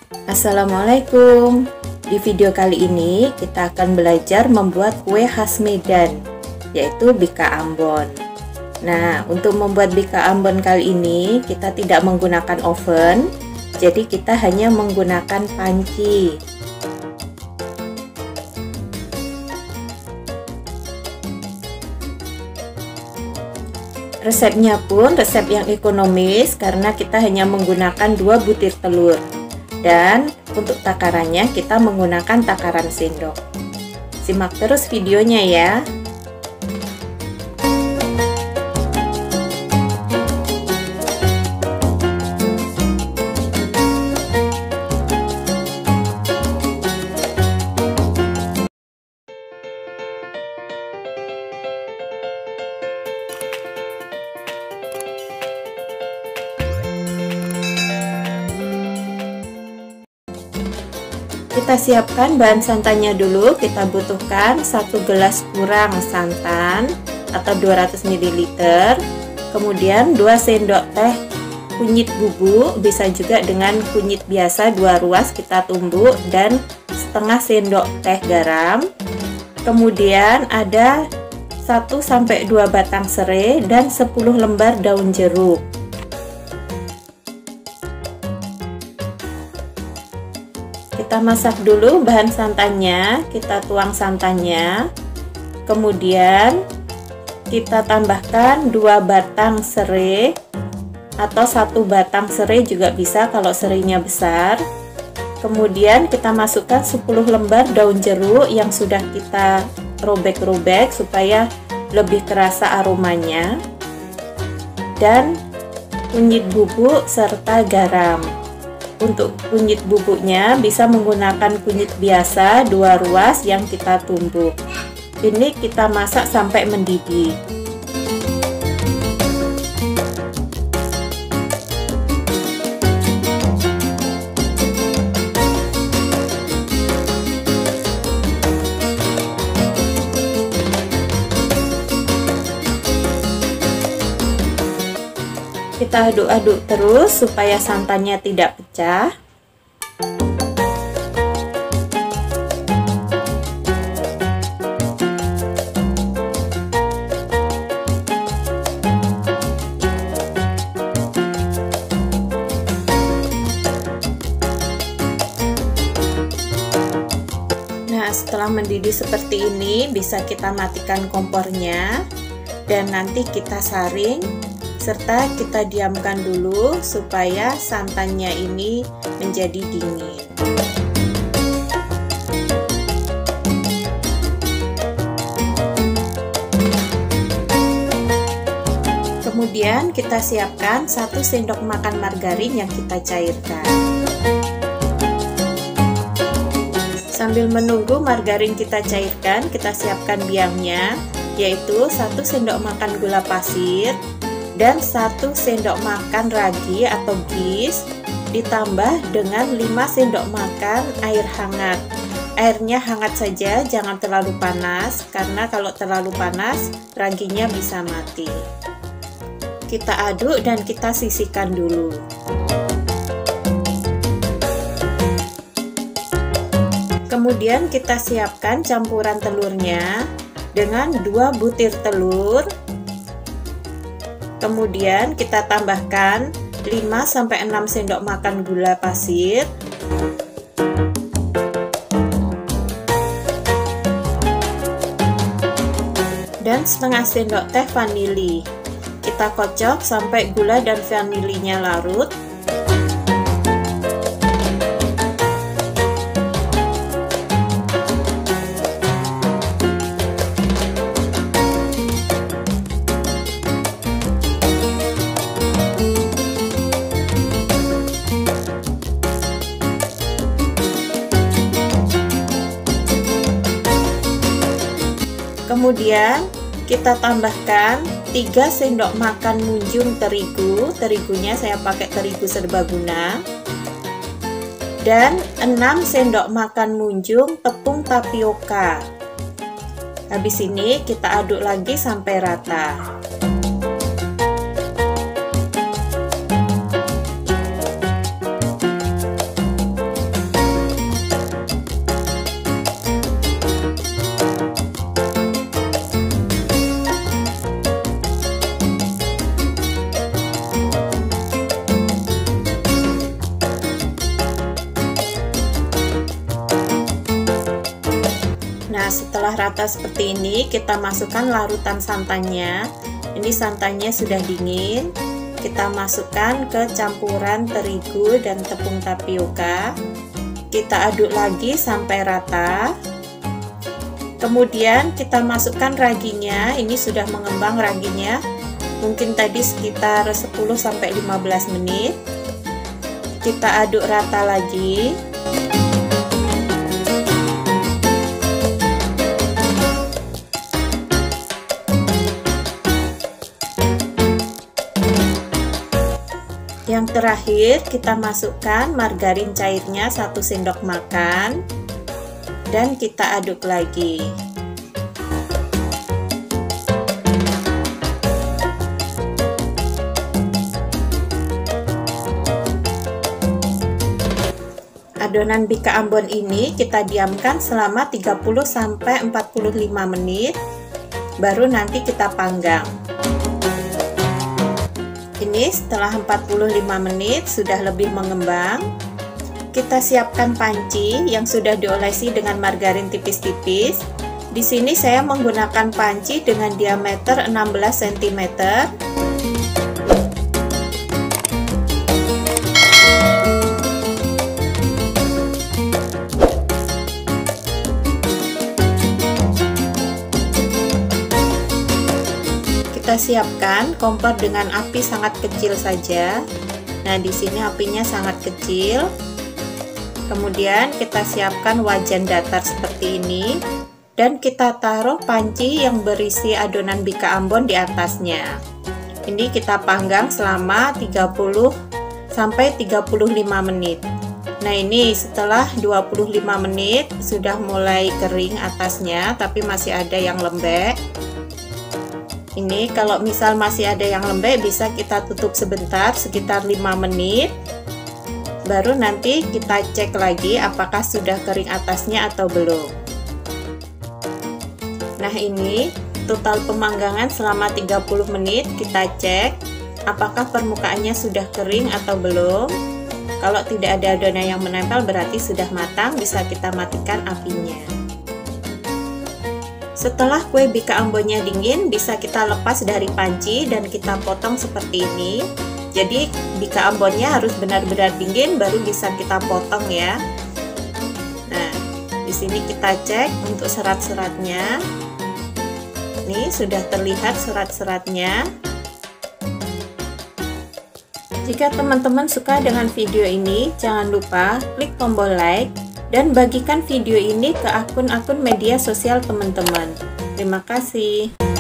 Assalamualaikum. Di video kali ini kita akan belajar membuat kue khas Medan, yaitu bika Ambon. Nah, untuk membuat bika Ambon kali ini kita tidak menggunakan oven, jadi kita hanya menggunakan panci. Resepnya pun resep yang ekonomis karena kita hanya menggunakan 2 butir telur. Dan untuk takarannya kita menggunakan takaran sendok. Simak terus videonya ya. Kita siapkan bahan santannya dulu. Kita butuhkan 1 gelas kurang santan atau 200 ml, kemudian 2 sendok teh kunyit bubuk, bisa juga dengan kunyit biasa 2 ruas kita tumbuk, dan setengah sendok teh garam. Kemudian ada 1-2 batang serai dan 10 lembar daun jeruk. Kita masak dulu bahan santannya, kita tuang santannya, kemudian kita tambahkan 2 batang serai atau 1 batang serai juga bisa kalau serainya besar. Kemudian kita masukkan 10 lembar daun jeruk yang sudah kita robek-robek supaya lebih terasa aromanya, dan kunyit bubuk serta garam. Untuk kunyit bubuknya bisa menggunakan kunyit biasa 2 ruas yang kita tumbuk. Ini kita masak sampai mendidih. Kita aduk-aduk terus supaya santannya tidak pecah. Nah, setelah mendidih seperti ini, bisa kita matikan kompornya dan nanti kita saring serta kita diamkan dulu supaya santannya ini menjadi dingin. Kemudian kita siapkan 1 sendok makan margarin yang kita cairkan. Sambil menunggu margarin kita cairkan, kita siapkan biangnya, yaitu 1 sendok makan gula pasir dan 1 sendok makan ragi atau gis, ditambah dengan 5 sendok makan air hangat. Airnya hangat saja, jangan terlalu panas, karena kalau terlalu panas raginya bisa mati. Kita aduk dan kita sisihkan dulu. Kemudian kita siapkan campuran telurnya dengan 2 butir telur. Kemudian kita tambahkan 5-6 sendok makan gula pasir, dan setengah sendok teh vanili. Kita kocok sampai gula dan vanilinya larut. Kemudian kita tambahkan 3 sendok makan munjung terigu. Terigunya saya pakai terigu serbaguna. Dan 6 sendok makan munjung tepung tapioka. Habis ini kita aduk lagi sampai rata. Nah, setelah rata seperti ini, kita masukkan larutan santannya. Ini santannya sudah dingin. Kita masukkan ke campuran terigu dan tepung tapioka. Kita aduk lagi sampai rata. Kemudian kita masukkan raginya. Ini sudah mengembang raginya. Mungkin tadi sekitar 10-15 menit. Kita aduk rata lagi. Yang terakhir, kita masukkan margarin cairnya 1 sendok makan dan kita aduk lagi. Adonan bika ambon ini kita diamkan selama 30-45 menit, baru nanti kita panggang. Ini setelah 45 menit sudah lebih mengembang. Kita siapkan panci yang sudah diolesi dengan margarin tipis-tipis. Di sini saya menggunakan panci dengan diameter 16 cm. Kita siapkan kompor dengan api sangat kecil saja. Nah, di sini apinya sangat kecil. Kemudian kita siapkan wajan datar seperti ini dan kita taruh panci yang berisi adonan bika ambon di atasnya. Ini kita panggang selama 30-35 menit. Nah, ini setelah 25 menit sudah mulai kering atasnya, tapi masih ada yang lembek. Ini kalau misal masih ada yang lembek, bisa kita tutup sebentar sekitar 5 menit, baru nanti kita cek lagi apakah sudah kering atasnya atau belum. Nah, ini total pemanggangan selama 30 menit. Kita cek apakah permukaannya sudah kering atau belum. Kalau tidak ada adonan yang menempel berarti sudah matang, bisa kita matikan apinya. Setelah kue bika ambonnya dingin, bisa kita lepas dari panci dan kita potong seperti ini. Jadi bika ambonnya harus benar-benar dingin baru bisa kita potong ya. Nah, di sini kita cek untuk serat-seratnya. Nih sudah terlihat serat-seratnya. Jika teman-teman suka dengan video ini, jangan lupa klik tombol like dan bagikan video ini ke akun-akun media sosial teman-teman. Terima kasih.